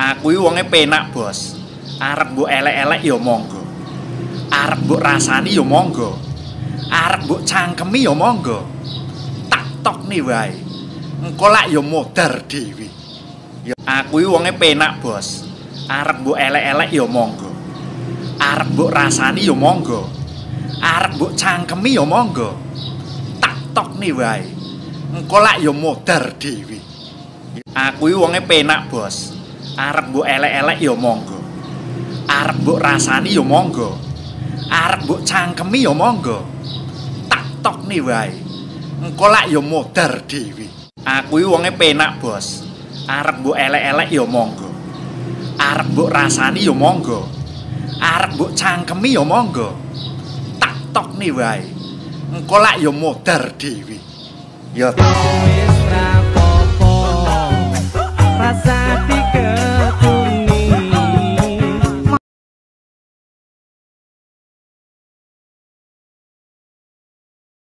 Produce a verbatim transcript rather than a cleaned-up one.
Aku iki wonge penak, Bos. Arep mbok elek-elek ya monggo. Arep mbok rasani ya monggo. Arep mbok cangkemi ya monggo. Tak tokne wae. Engko lak ya modar dhewe. Ya aku iki wonge penak, Bos. Arep mbok elek-elek ya monggo. Arep mbok rasani ya monggo. Arep mbok cangkemi ya monggo. Tak tokne wae. Engko lak ya modar dhewe. Aku iki wonge penak, Bos. Arep mbok elek-elek ya monggo. Arep mbok rasani ya monggo. Arep mbok cangkemi ya monggo. Tak tokne wae. Engko lak ya modar dhewe. Aku iki wonge penak, Bos. Arep mbok elek-elek ya monggo. Arep mbok rasani ya monggo. Arep mbok cangkemi ya monggo. Tak tokne wae. Engko lak ya modar dhewe. Ya wis rapopo rasa tiga